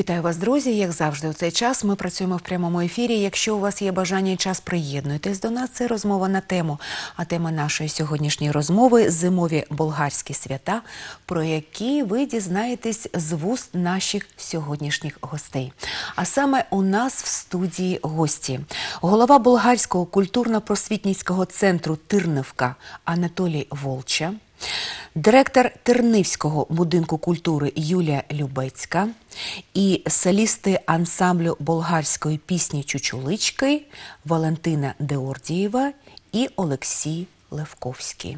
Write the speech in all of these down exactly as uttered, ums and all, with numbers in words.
Вітаю вас, друзі! Як завжди, у цей час ми працюємо в прямому ефірі. Якщо у вас є бажання і час, приєднуйтесь до нас. Це розмова на тему. А тема нашої сьогоднішньої розмови – зимові болгарські свята, про які ви дізнаєтесь з вуст наших сьогоднішніх гостей. А саме у нас в студії гості. Голова Болгарського культурно-просвітницького центру «Тирневка» Анатолій Волча, директор Тернівського будинку культури Юлія Любецька і солісти ансамблю болгарської пісні «Чучулички» Валентина Деордієва и Олексій Левковский.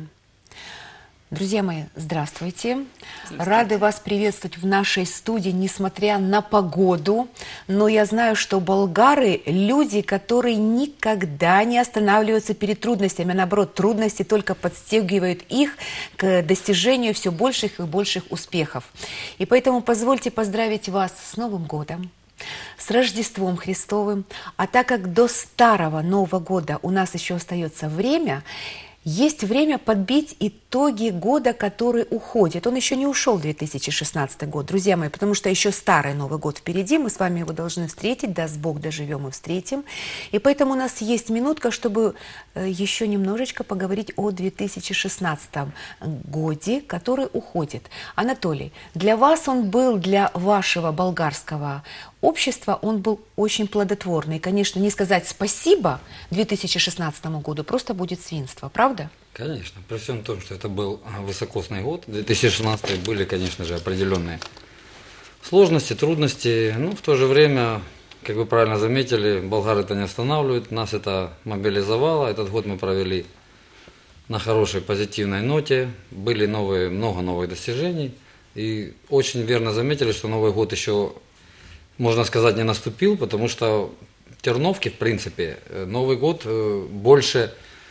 Друзья мои, здравствуйте. здравствуйте. Рады вас приветствовать в нашей студии, несмотря на погоду. Но я знаю, что болгары – люди, которые никогда не останавливаются перед трудностями. А наоборот, трудности только подстегивают их к достижению все больших и больших успехов. И поэтому позвольте поздравить вас с Новым годом, с Рождеством Христовым. А так как до старого Нового года у нас еще остается время, есть время подбить итоги года, который уходит. Он еще не ушел, две тысячи шестнадцатый год, друзья мои, потому что еще старый Новый год впереди. Мы с вами его должны встретить, даст Бог, доживем и встретим. И поэтому у нас есть минутка, чтобы еще немножечко поговорить о две тысячи шестнадцатом годе, который уходит. Анатолий, для вас он был, для вашего болгарского общества, он был очень плодотворный. Конечно, не сказать спасибо две тысячи шестнадцатому году просто будет свинство, правда? Конечно. При всем том, что это был высокосный год, две тысячи шестнадцатый, были, конечно же, определенные сложности, трудности. Но в то же время, как вы правильно заметили, болгар это не останавливает. Нас это мобилизовало. Этот год мы провели на хорошей позитивной ноте. Были новые, много новых достижений. И очень верно заметили, что Новый год еще, можно сказать, не наступил, потому что в Терновке, в принципе, Новый год больше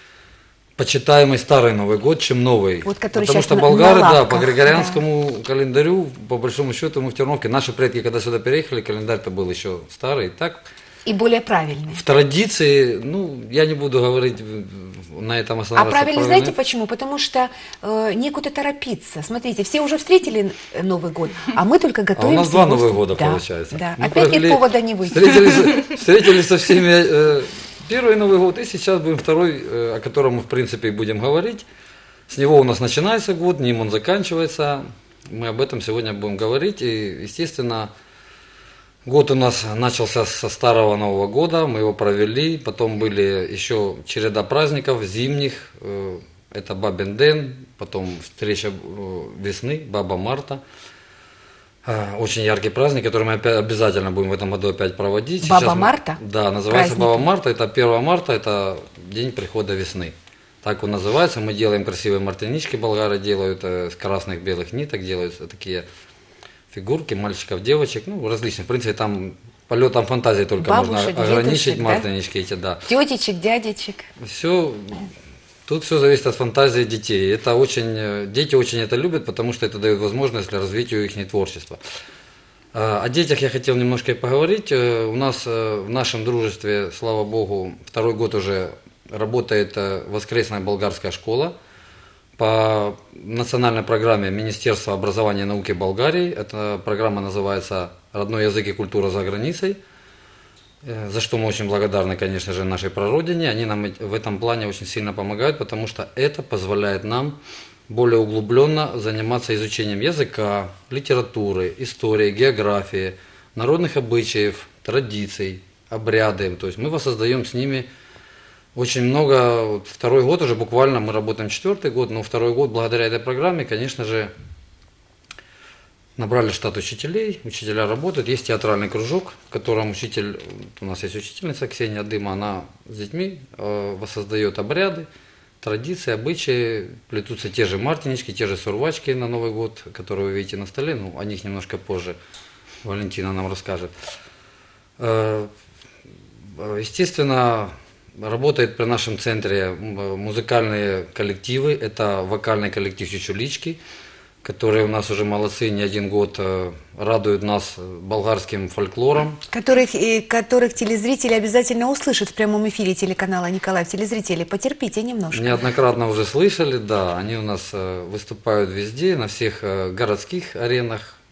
почитаемый старый Новый год, чем новый. Вот, который потому что на, болгары, на да, по григорианскому да. календарю, по большому счету, мы в Терновке, наши предки, когда сюда переехали, календарь-то был еще старый, так? И более правильный. В традиции, ну, я не буду говорить на этом останавливаться. А правильно, знаете почему? Потому что э, некуда торопиться. Смотрите, все уже встретили Новый год, а мы только готовимся. А у нас два Новых года да, получается. Да, мы опять провели, нет повода не выйти. Встретились, встретились со всеми э, первый Новый год, и сейчас будем второй, э, о котором мы, в принципе, будем говорить. С него у нас начинается год, ним он заканчивается. Мы об этом сегодня будем говорить. И, естественно, год у нас начался со старого Нового года, мы его провели, потом были еще череда праздников зимних, это Бабин день, потом встреча весны, Баба Марта. Очень яркий праздник, который мы опять, обязательно будем в этом году опять проводить. Баба Сейчас Марта? Мы, да, называется Праздники. Баба Марта, это первое марта, это день прихода весны. Так он называется, мы делаем красивые мартинички, болгары делают с красных белых ниток, делают такие фигурки мальчиков, девочек, ну, различных. В принципе, там полетом фантазии только бабушек, можно ограничить, да? мартинички эти, да. Тетечек, дядечек. Все, тут все зависит от фантазии детей. Это очень, дети очень это любят, потому что это дает возможность для развития их творчества. О детях я хотел немножко поговорить. У нас в нашем дружестве, слава богу, второй год уже работает воскресная болгарская школа по национальной программе Министерства образования и науки Болгарии. Эта программа называется «Родной язык и культура за границей», за что мы очень благодарны, конечно же, нашей прародине. Они нам в этом плане очень сильно помогают, потому что это позволяет нам более углубленно заниматься изучением языка, литературы, истории, географии, народных обычаев, традиций, обряды. То есть мы воссоздаем с ними очень много. Второй год уже буквально, мы работаем четвертый год, но второй год благодаря этой программе, конечно же, набрали штат учителей, учителя работают, есть театральный кружок, в котором учитель, у нас есть учительница Ксения Дыма, она с детьми э, воссоздает обряды, традиции, обычаи, плетутся те же мартинички, те же сурвачки на Новый год, которые вы видите на столе, ну, о них немножко позже Валентина нам расскажет. Э, естественно, работает при нашем центре музыкальные коллективы, это вокальный коллектив «Чучулички», которые у нас уже молодцы, не один год радуют нас болгарским фольклором. Которых, которых телезрители обязательно услышат в прямом эфире телеканала Николаев. Телезрители, потерпите немножко. Неоднократно уже слышали, да, они у нас выступают везде, на всех городских аренах,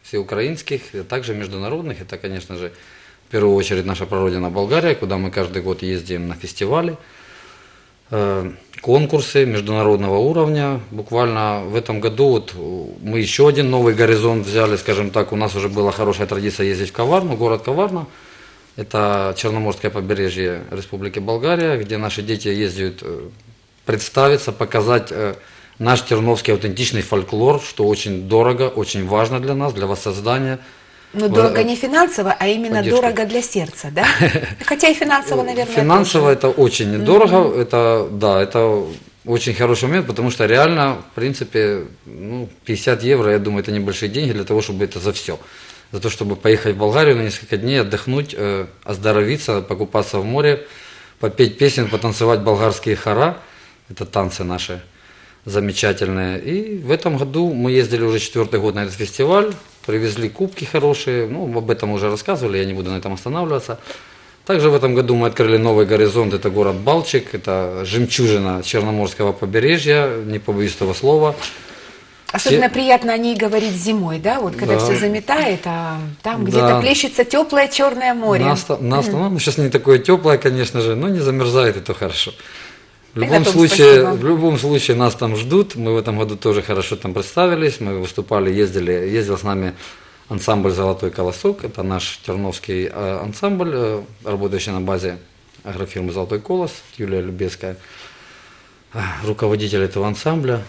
всеукраинских, а также международных. Это, конечно же, в первую очередь наша прародина Болгария, куда мы каждый год ездим на фестивали, э, конкурсы международного уровня. Буквально в этом году вот мы еще один новый горизонт взяли, скажем так, у нас уже была хорошая традиция ездить в Коварну, город Коварна. Это Черноморское побережье Республики Болгария, где наши дети ездят э, представиться, показать э, наш терновский аутентичный фольклор, что очень дорого, очень важно для нас, для воссоздания. Ну, дорого не финансово, а именно Поддержка. дорого для сердца, да? Хотя и финансово, наверное, Финансово тоже. это очень недорого, это, да, это очень хороший момент, потому что реально, в принципе, ну, пятьдесят евро, я думаю, это небольшие деньги для того, чтобы это за все. За то, чтобы поехать в Болгарию на несколько дней, отдохнуть, э, оздоровиться, покупаться в море, попеть песен, потанцевать болгарские хора, это танцы наши замечательные. И в этом году мы ездили уже четвертый год на этот фестиваль, привезли кубки хорошие, ну, об этом уже рассказывали, я не буду на этом останавливаться. Также в этом году мы открыли новый горизонт, это город Балчик, это жемчужина Черноморского побережья, не побоюсь этого слова. Особенно Все... приятно о ней говорить зимой, да, вот когда Да. все заметает, а там Да. где-то плещется теплое Черное море. На, оста... на оста- ну, сейчас не такое теплое, конечно же, но не замерзает, это хорошо. В любом, Тогда, Том, случае, спасибо. в любом случае нас там ждут, мы в этом году тоже хорошо там представились, мы выступали, ездили, ездил с нами ансамбль «Золотой колосок», это наш терновский э, ансамбль, э, работающий на базе агрофирмы «Золотой колос», Юлия Любецкая, э, руководитель этого ансамбля.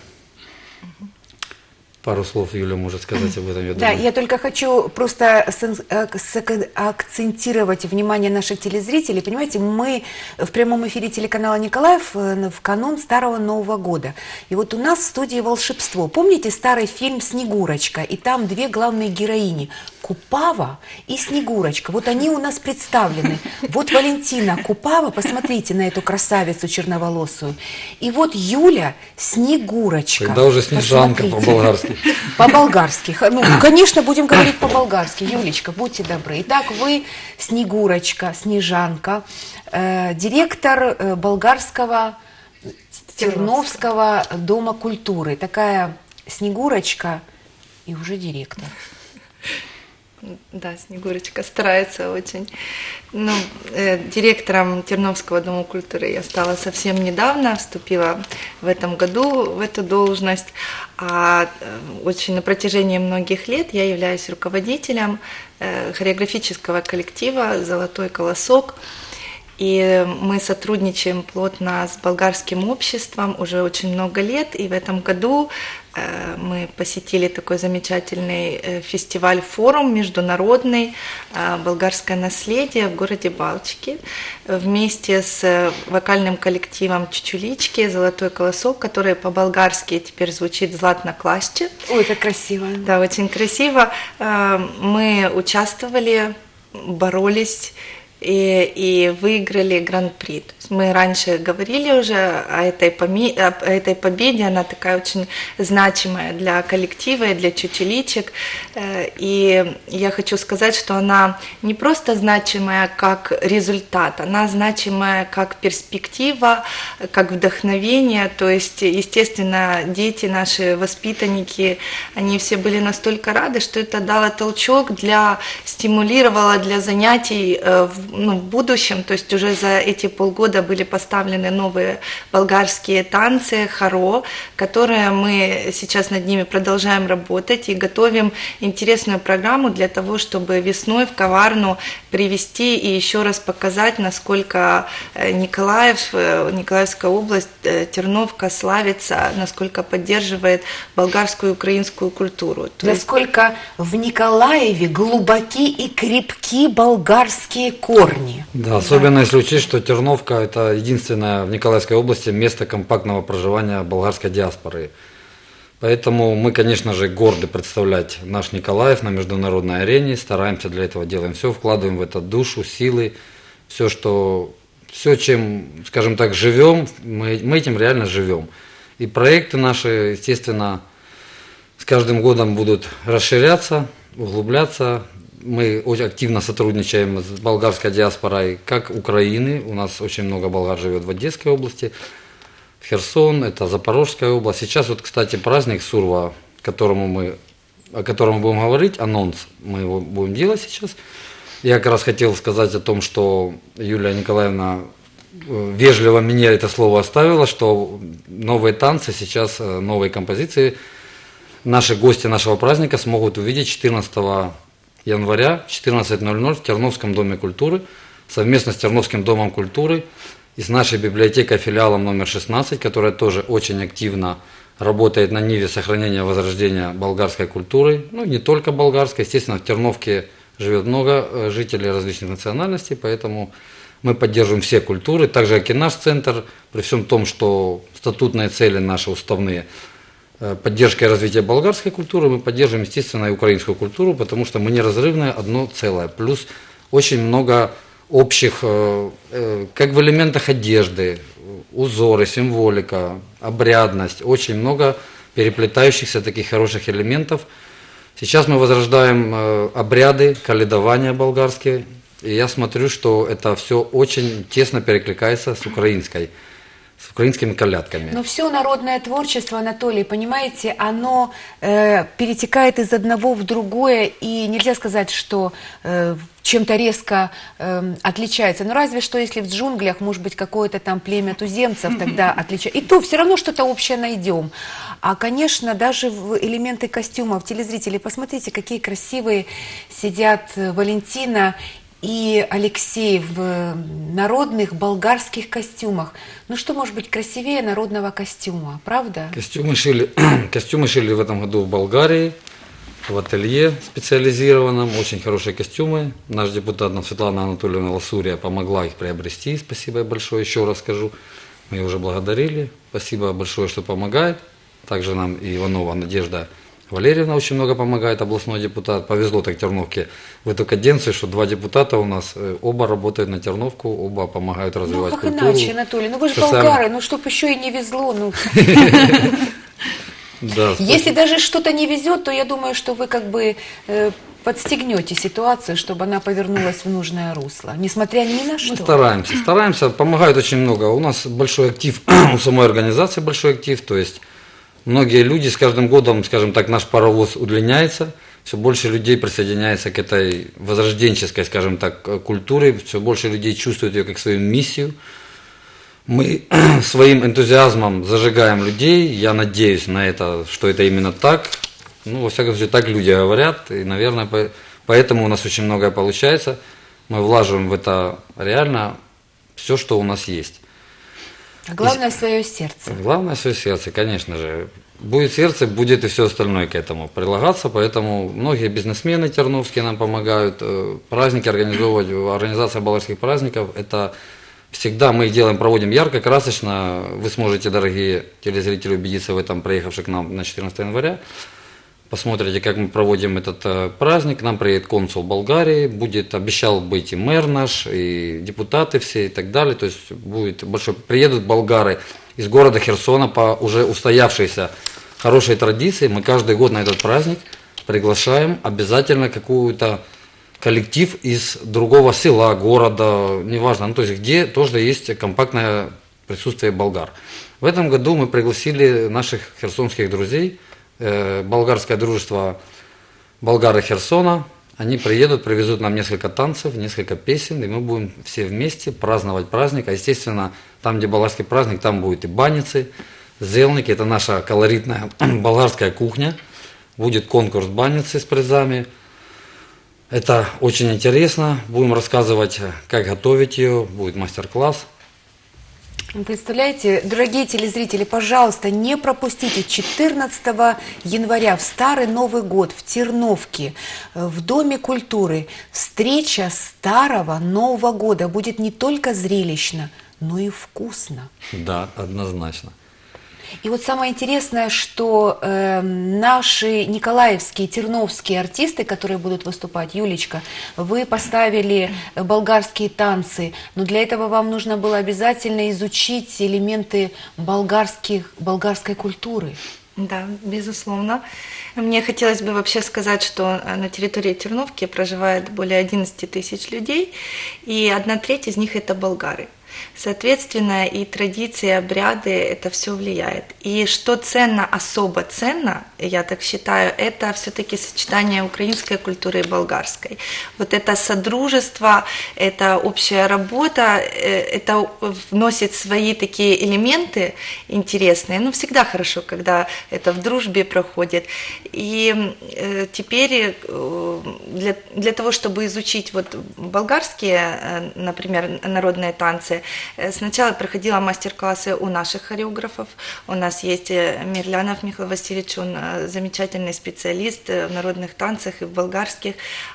Пару слов Юля может сказать об этом, я Да, думаю. я только хочу просто сен- э, сак- акцентировать внимание наших телезрителей. Понимаете, мы в прямом эфире телеканала Николаев э, в канун Старого Нового года. И вот у нас в студии волшебство. Помните старый фильм «Снегурочка»? И там две главные героини – Купава и Снегурочка. Вот они у нас представлены. Вот Валентина Купава, посмотрите на эту красавицу черноволосую. И вот Юля Снегурочка. Тогда уже Снежанка Посмотрите. по-болгарски. По-болгарски. Ну, конечно, будем говорить по-болгарски. Юлечка, будьте добры. Итак, вы Снегурочка, Снежанка, э, директор э, болгарского Терновского дома культуры. Такая Снегурочка и уже директор. Да, Снегурочка старается очень. Ну, э, директором Терновского дома культуры я стала совсем недавно, вступила в этом году в эту должность. А э, очень на протяжении многих лет я являюсь руководителем э, хореографического коллектива «Золотой колосок». И мы сотрудничаем плотно с болгарским обществом уже очень много лет. И в этом году э, мы посетили такой замечательный э, фестиваль-форум международный э, «Болгарское наследие» в городе Балчики. Вместе с э, вокальным коллективом «Чучулички», «Золотой колосок», который по-болгарски теперь звучит «Златна клаще». Ой, как красиво. Да, очень красиво. Э, мы участвовали, боролись и, и выиграли гран-при. То есть мы раньше говорили уже о этой, поме- о этой победе, она такая очень значимая для коллектива и для чучеличек. И я хочу сказать, что она не просто значимая как результат, она значимая как перспектива, как вдохновение. То есть, естественно, дети, наши воспитанники, они все были настолько рады, что это дало толчок для, стимулировало для занятий в Ну, в будущем, то есть уже за эти полгода были поставлены новые болгарские танцы, хоро, которые мы сейчас над ними продолжаем работать и готовим интересную программу для того, чтобы весной в Коварну привести и еще раз показать, насколько Николаев, Николаевская область, Терновка славится, насколько поддерживает болгарскую и украинскую культуру. То есть... Насколько в Николаеве глубоки и крепки болгарские корни. Да, особенно если учесть, что Терновка – это единственное в Николаевской области место компактного проживания болгарской диаспоры. Поэтому мы, конечно же, горды представлять наш Николаев на международной арене, стараемся для этого, делаем все, вкладываем в это душу, силы, все, что, все чем, скажем так, живем, мы, мы этим реально живем. И проекты наши, естественно, с каждым годом будут расширяться, углубляться. Мы очень активно сотрудничаем с болгарской диаспорой, как Украины, у нас очень много болгар живет в Одесской области, в Херсон, это Запорожская область. Сейчас вот, кстати, праздник Сурва, к которому мы о котором мы будем говорить, анонс, мы его будем делать сейчас. Я как раз хотел сказать о том, что Юлия Николаевна э, вежливо мне это слово оставила, что новые танцы сейчас, э, новые композиции наши гости нашего праздника смогут увидеть четырнадцатого января в четырнадцать ноль ноль в Терновском доме культуры, совместно с Терновским домом культуры и с нашей библиотекой филиалом номер шестнадцать, которая тоже очень активно работает на ниве сохранения возрождения болгарской культуры, ну не только болгарской, естественно, в Терновке живет много жителей различных национальностей, поэтому мы поддерживаем все культуры, так же как и наш центр, при всем том, что статутные цели наши уставные, поддержка и развитие болгарской культуры, мы поддерживаем, естественно, и украинскую культуру, потому что мы неразрывное одно целое, плюс очень много общих, как в элементах одежды, узоры, символика, обрядность, очень много переплетающихся таких хороших элементов. Сейчас мы возрождаем обряды, каледования болгарские, и я смотрю, что это все очень тесно перекликается с украинской, с украинскими колядками. Но все народное творчество, Анатолий, понимаете, оно э, перетекает из одного в другое, и нельзя сказать, что э, чем-то резко э, отличается. Ну, разве что, если в джунглях, может быть, какое-то там племя туземцев тогда отличается. И то все равно что-то общее найдем. А, конечно, даже в элементы костюмов, телезрители, посмотрите, какие красивые сидят Валентина и Алексей в народных болгарских костюмах. Ну что может быть красивее народного костюма, правда? Костюмы шили, костюмы шили в этом году в Болгарии, в ателье специализированном. Очень хорошие костюмы. Наш депутат Светлана Анатольевна Ласурия помогла их приобрести. Спасибо ей большое, еще раз скажу. Мы ее уже благодарили. Спасибо большое, что помогает. Также нам и Иванова Надежда Валерьевна очень много помогает, областной депутат. Повезло так Терновке в эту каденцию, что два депутата у нас, оба работают на Терновку, оба помогают развивать ну, как культуру. иначе, Анатолий? Ну вы же Социально... болгары, ну чтоб еще и не везло. Ну. Да, если даже что-то не везет, то я думаю, что вы как бы э, подстегнете ситуацию, чтобы она повернулась в нужное русло, несмотря ни на что. Мы стараемся, стараемся, помогают очень много. У нас большой актив, у самой организации большой актив, то есть многие люди с каждым годом, скажем так, наш паровоз удлиняется, все больше людей присоединяется к этой возрожденческой, скажем так, культуре, все больше людей чувствуют ее как свою миссию. Мы своим энтузиазмом зажигаем людей, я надеюсь на это, что это именно так. Ну, во всяком случае, так люди говорят, и, наверное, поэтому у нас очень многое получается. Мы влаживаем в это реально все, что у нас есть. А главное – свое сердце. Главное – свое сердце, конечно же. Будет сердце, будет и все остальное к этому прилагаться, поэтому многие бизнесмены терновские нам помогают. Праздники организовывать, организация болгарских праздников – это всегда мы их делаем, проводим ярко, красочно. Вы сможете, дорогие телезрители, убедиться в этом, приехавши к нам на четырнадцатое января. Посмотрите, как мы проводим этот э, праздник. К нам приедет консул Болгарии, будет, обещал быть и мэр наш, и депутаты все, и так далее. То есть будет большой, приедут болгары из города Херсона по уже устоявшейся хорошей традиции. Мы каждый год на этот праздник приглашаем обязательно какую-то коллектив из другого села, города, неважно, ну, то есть где тоже есть компактное присутствие болгар. В этом году мы пригласили наших херсонских друзей, э, болгарское дружество болгары Херсона. Они приедут, привезут нам несколько танцев, несколько песен, и мы будем все вместе праздновать праздник. А естественно, там, где болгарский праздник, там будут и баницы, зелники, это наша колоритная болгарская кухня. Будет конкурс баницы с призами. Это очень интересно. Будем рассказывать, как готовить ее. Будет мастер-класс. Представляете, дорогие телезрители, пожалуйста, не пропустите четырнадцатого января в Старый Новый год в Терновке, в Доме культуры. Встреча Старого Нового года будет не только зрелищно, но и вкусно. Да, однозначно. И вот самое интересное, что э, наши николаевские, терновские артисты, которые будут выступать, Юлечка, вы поставили болгарские танцы, но для этого вам нужно было обязательно изучить элементы болгарских, болгарской культуры. Да, безусловно. Мне хотелось бы вообще сказать, что на территории Терновки проживает более одиннадцати тысяч людей, и одна треть из них – это болгары. Соответственно, и традиции, и обряды, это все влияет. И что ценно, особо ценно, я так считаю, это все-таки сочетание украинской культуры и болгарской. Вот это содружество, это общая работа, это вносит свои такие элементы интересные. Ну, всегда хорошо, когда это в дружбе проходит. И теперь для, для того, чтобы изучить вот болгарские, например, народные танцы, сначала проходила мастер-классы у наших хореографов. У нас есть Мирлянов Михаил Васильевич, он замечательный специалист в народных танцах и в болгарских.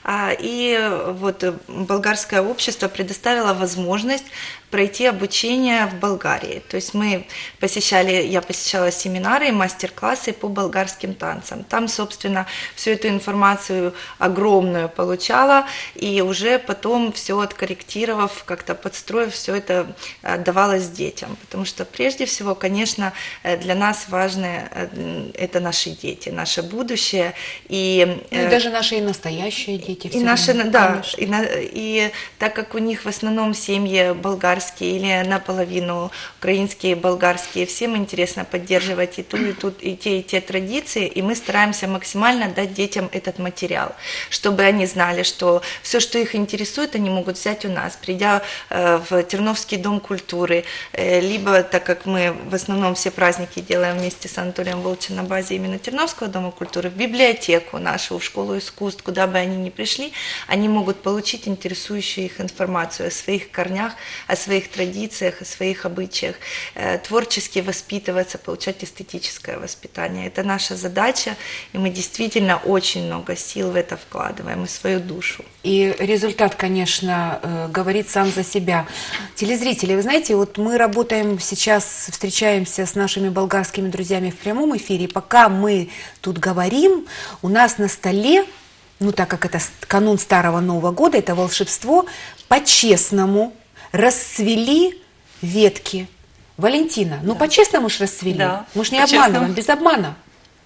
И вот болгарское общество предоставило возможность пройти обучение в Болгарии. То есть мы посещали, я посещала семинары и мастер-классы по болгарским танцам. Там, собственно, всю эту информацию огромную получала, и уже потом все откорректировав, как-то подстроив, все это давалось детям. Потому что прежде всего, конечно, для нас важны это наши дети, наше будущее. И, ну, и даже наши и настоящие дети. И наши, да, и, и так как у них в основном семьи болгарские, или наполовину украинские, болгарские, всем интересно поддерживать и ту, и ту, и те, и те традиции, и мы стараемся максимально дать детям этот материал, чтобы они знали, что все, что их интересует, они могут взять у нас, придя э, в Терновский дом культуры, э, либо, так как мы в основном все праздники делаем вместе с Анатолием Волчем на базе именно Терновского дома культуры, в библиотеку нашу, в школу искусств, куда бы они ни пришли, они могут получить интересующую их информацию о своих корнях, о своих традициях, о своих обычаях, творчески воспитываться, получать эстетическое воспитание. Это наша задача, и мы действительно очень много сил в это вкладываем, и свою душу. И результат, конечно, говорит сам за себя. Телезрители, вы знаете, вот мы работаем сейчас, встречаемся с нашими болгарскими друзьями в прямом эфире, и пока мы тут говорим, у нас на столе, ну так как это канун Старого Нового года, это волшебство, по-честному расцвели ветки. Валентина, ну да. По-честному ж расцвели. Да. Мы ж не обманываем, без обмана.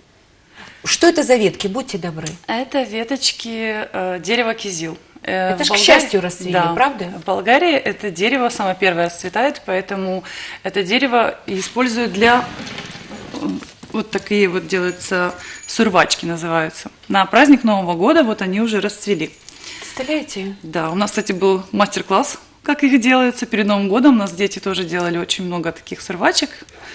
Что это за ветки? Будьте добры. Это веточки э, дерева кизил. Э, это же к счастью расцвели, да. Правда? В Болгарии это дерево самое первое расцветает, поэтому это дерево используют для... Вот такие вот делаются сурвачки называются. На праздник Нового года вот они уже расцвели. Представляете? Да, у нас, кстати, был мастер-класс, как их делается. Перед Новым годом у нас дети тоже делали очень много таких сурвачек.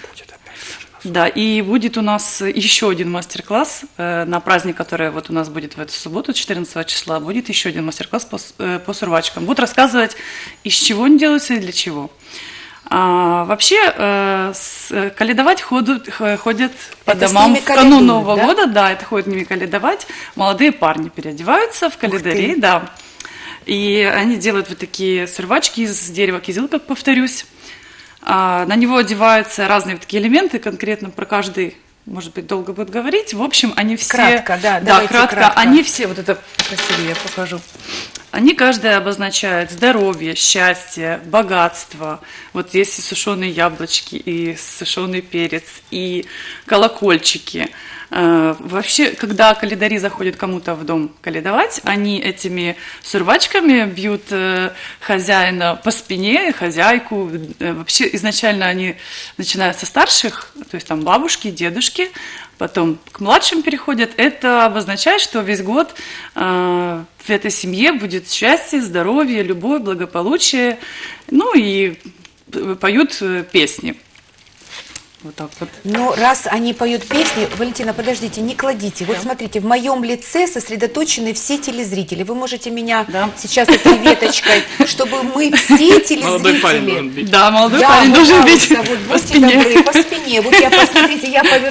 Да, и будет у нас еще один мастер-класс э, на праздник, который вот у нас будет в эту субботу, четырнадцатого числа, будет еще один мастер-класс по, э, по сурвачкам. Будут рассказывать, из чего они делаются и для чего. А, вообще, э, с, каледовать ходят, ходят по это домам в канун Нового да? года. Да, это ходят ними каледовать. Молодые парни переодеваются в календари, да. И они делают вот такие сурвачки из дерева кизил, как повторюсь. А, на него одеваются разные вот такие элементы, конкретно про каждый, может быть, долго будет говорить. В общем, они все... Кратко, да, да кратко. кратко. Они все, вот это красивее я покажу. Они каждая обозначают здоровье, счастье, богатство. Вот есть и сушеные яблочки, и сушеный перец, и колокольчики. Вообще, когда календари заходят кому-то в дом каледовать, они этими сурвачками бьют хозяина по спине, хозяйку. Вообще, изначально они начинают со старших, то есть там бабушки, дедушки, потом к младшим переходят. Это обозначает, что весь год в этой семье будет счастье, здоровье, любовь, благополучие. Ну и поют песни. Вот так вот. Но раз они поют песни, Валентина, подождите, не кладите. Вот смотрите, в моем лице сосредоточены все телезрители. Вы можете меня да. сейчас этой веточкой, чтобы мы все телезрители... Молодой парень должен бить. Да, молодой да, парень должен бить вот, по спине. Добры, по спине. Вот я, посмотрите, я повер...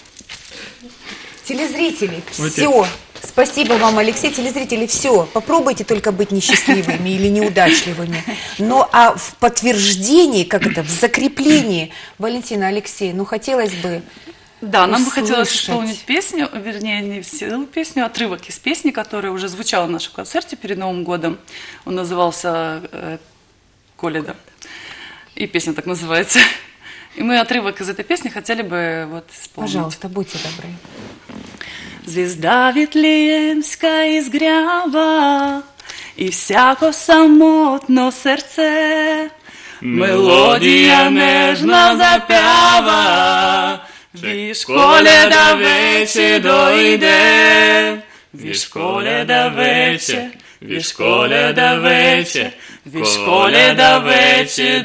Телезрители, вот все. Я. Спасибо вам, Алексей. Телезрители, все. Попробуйте только быть несчастливыми или неудачливыми. Но а в подтверждении, как это, в закреплении, Валентина, Алексей, ну хотелось бы Да, нам услышать. бы хотелось исполнить песню, вернее, не целую песню, отрывок из песни, которая уже звучала в нашем концерте перед Новым годом. Он назывался э, «Коледа». И песня так называется. И мы отрывок из этой песни хотели бы вот исполнить. Пожалуйста, будьте добры. Звезда Вітлеємська ізгрява, і всяко самотно серце, мелодія нежна запява, В школе до вече дойде, в школе до вече, в школе до вече, в школе до вече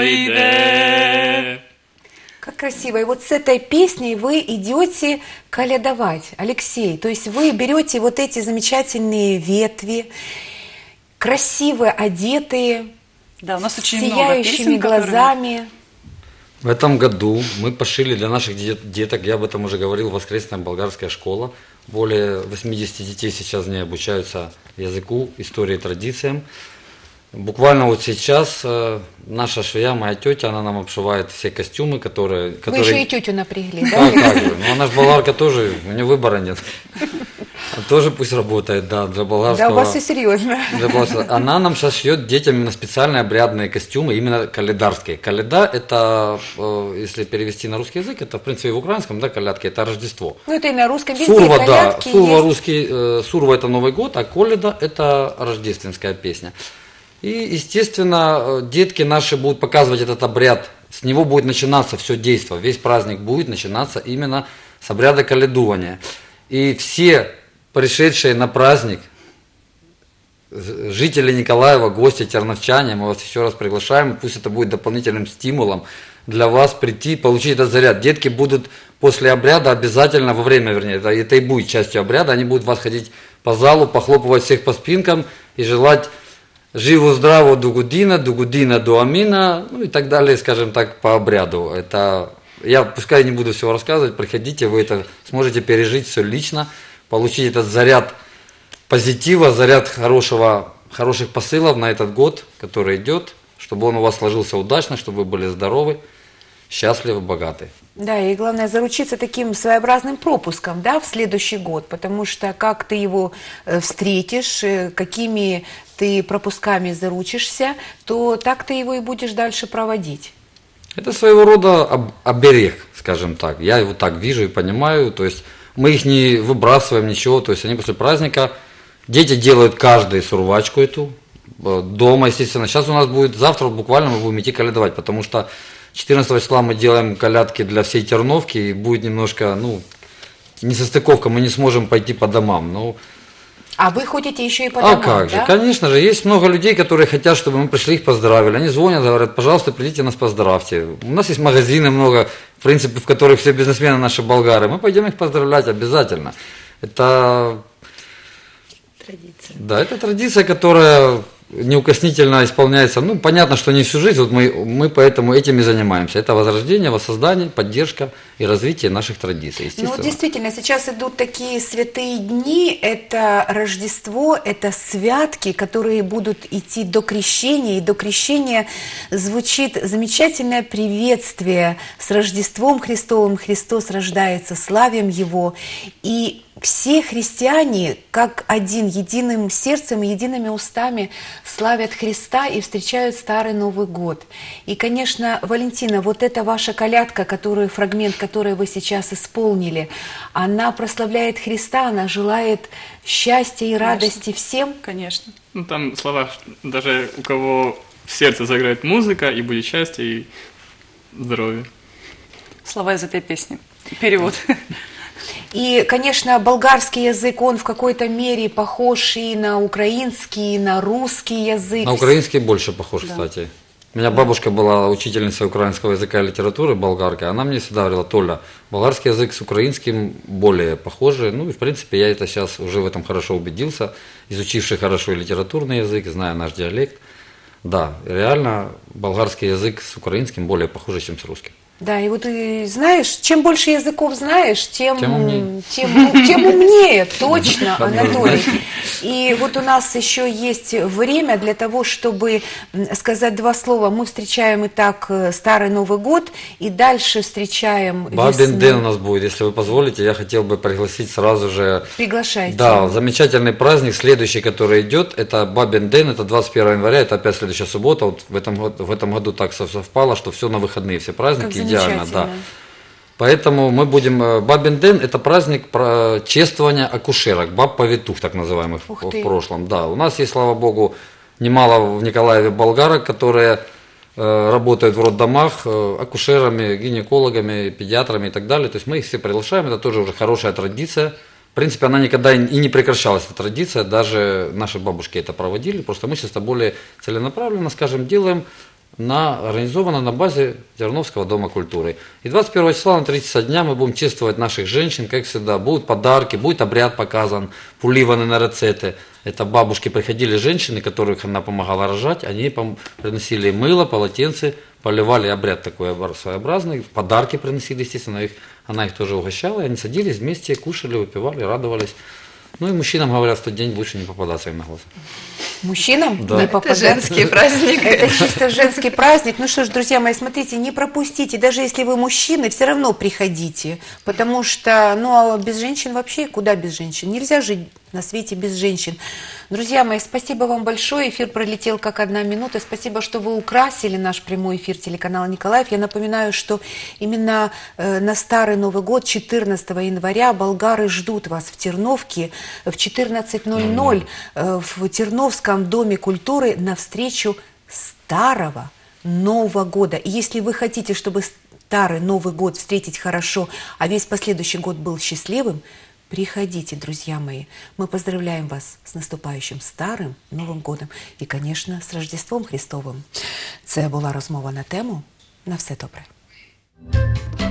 дойде. Как красиво. И вот с этой песней вы идете колядовать, Алексей. То есть вы берете вот эти замечательные ветви, красиво одетые, Да, у нас с очень много сияющими песен, которые- глазами. В этом году мы пошили для наших де- деток, я об этом уже говорил, воскресная болгарская школа. Более восемьдесят детей сейчас в ней обучаются языку, истории, традициям. Буквально вот сейчас э, наша швея, моя тетя, она нам обшивает все костюмы, которые... Вы которые... еще и тетю напрягли, да? Да, как же. Ну, она же болгарка тоже, у нее выбора нет. Тоже пусть работает, да, для болгарского... Да, у вас все серьезно. Для болгарского. Она нам сейчас шьет детям именно специальные обрядные костюмы, именно календарские. Коляда – это, э, если перевести на русский язык, это, в принципе, в украинском, да, колядки – это Рождество. Ну, это и на русском везде Сурва, да, колядки Сурва есть. русский, э, Сурва это Новый год, а Коляда это рождественская песня. И, естественно, э, детки наши будут показывать этот обряд, с него будет начинаться все действо, весь праздник будет начинаться именно с обряда колядувания. И все пришедшие на праздник, з- жители Николаева, гости, терновчане, мы вас еще раз приглашаем, пусть это будет дополнительным стимулом для вас прийти, получить этот заряд. Детки будут после обряда обязательно, во время, вернее, это, это и будет частью обряда, они будут вас ходить по залу, похлопывать всех по спинкам и желать живу здраво до година, до година до амина, ну и так далее, скажем так, по обряду. Это, я пускай не буду всего рассказывать, приходите, вы это сможете пережить все лично, получить этот заряд позитива, заряд хорошего, хороших посылов на этот год, который идет, чтобы он у вас сложился удачно, чтобы вы были здоровы, счастливы, богаты. Да, и главное заручиться таким своеобразным пропуском, да, в следующий год, потому что как ты его э, встретишь, э, какими ты пропусками заручишься, то так ты его и будешь дальше проводить. Это своего рода об- оберег, скажем так. Я его так вижу и понимаю. То есть мы их не выбрасываем, ничего. То есть они после праздника, дети делают каждый сурвачку эту, э, дома, естественно. Сейчас у нас будет, завтра буквально мы будем идти колядовать, потому что четырнадцатого числа мы делаем колядки для всей Терновки, и будет немножко, ну, несостыковка, мы не сможем пойти по домам. Ну, А вы ходите еще и по а домам, как же, да? конечно же, есть много людей, которые хотят, чтобы мы пришли, их поздравили. Они звонят, говорят, пожалуйста, придите нас поздравьте. У нас есть магазины много, в принципе, в которых все бизнесмены наши болгары. Мы пойдем их поздравлять обязательно. Это, Традиция. да, это традиция, которая неукоснительно исполняется. Ну, понятно, что не всю жизнь, вот мы, мы поэтому этим и занимаемся. Это возрождение, воссоздание, поддержка и развитие наших традиций, Ну, естественно. вот действительно, сейчас идут такие святые дни, это Рождество, это святки, которые будут идти до крещения, и до крещения звучит замечательное приветствие с Рождеством Христовым, Христос рождается, славим Его, и все христиане, как один, единым сердцем и едиными устами славят Христа и встречают Старый Новый год. И, конечно, Валентина, вот эта ваша колядка, который, фрагмент, который вы сейчас исполнили, она прославляет Христа, она желает счастья и радости всем. Конечно. Ну, там слова, даже у кого в сердце заиграет музыка, и будет счастье, и здоровье. Слова из этой песни. Перевод. И, конечно, болгарский язык, он в какой-то мере похож и на украинский, и на русский язык. На украинский больше похож, кстати. У меня бабушка была учительницей украинского языка и литературы, болгарка. Она мне всегда говорила, Толя, болгарский язык с украинским более похожи. Ну и, в принципе, я это сейчас уже в этом хорошо убедился, изучивший хорошо и литературный язык, зная наш диалект. Да, реально болгарский язык с украинским более похожий, чем с русским. Да, и вот ты знаешь, чем больше языков знаешь, тем, Тем умнее. тем, тем умнее, точно, Анатолий. И вот у нас еще есть время для того, чтобы м, сказать два слова. Мы встречаем и так э, Старый Новый год, и дальше встречаем Бабин весну. день у нас будет, если вы позволите, я хотел бы пригласить сразу же. Приглашайте. Да, замечательный праздник, следующий, который идет, это Бабин день, это двадцать первого января, это опять следующая суббота. Вот в этом, год- в этом году так со- совпало, что все на выходные, все праздники, Как идеально, да. замечательно. Поэтому мы будем, э, Бабин день, это праздник про чествования акушерок, баб-повитух, так называемых Ух в, ты. в прошлом. Да, у нас есть, слава богу, немало в Николаеве болгарок, которые э, работают в роддомах э, акушерами, гинекологами, педиатрами и так далее. То есть мы их все приглашаем, это тоже уже хорошая традиция. В принципе, она никогда и не прекращалась, эта традиция, даже наши бабушки это проводили, просто мы сейчас это более целенаправленно, скажем, делаем, на, организовано на базе Терновского дома культуры. И двадцать первого числа на три часа дня мы будем чествовать наших женщин, как всегда. Будут подарки, будет обряд показан, пуливаны на рецепты. Это бабушки приходили, женщины, которых она помогала рожать, они приносили мыло, полотенце, поливали, обряд такой своеобразный, подарки приносили, естественно, их, она их тоже угощала, и они садились вместе, кушали, выпивали, радовались. Ну и мужчинам говорят, в тот день больше не попадаться им на глаза. Мужчинам Да. не Это попадаться. женский праздник. Это чисто женский праздник. Ну что ж, друзья мои, смотрите, не пропустите. Даже если вы мужчины, все равно приходите. Потому что, ну, а без женщин вообще, куда без женщин? Нельзя жить на свете без женщин. Друзья мои, спасибо вам большое. Эфир пролетел как одна минута. Спасибо, что вы украсили наш прямой эфир телеканала Николаев. Я напоминаю, что именно э, на Старый Новый год, четырнадцатого января, болгары ждут вас в Терновке в четырнадцать ноль ноль э, в Терновском доме культуры на встречу Старого Нового года. И если вы хотите, чтобы Старый Новый год встретить хорошо, а весь последующий год был счастливым, приходите, друзья мои. Мы поздравляем вас с наступаючим Старим Новим годом і, конечно, з Рождеством Христовим. Це була розмова на тему «На все добре».